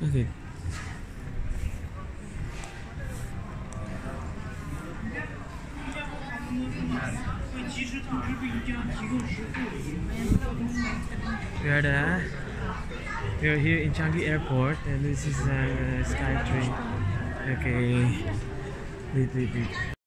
Okay. We are here in Changi Airport, and this is Skytrain. Okay. Wait.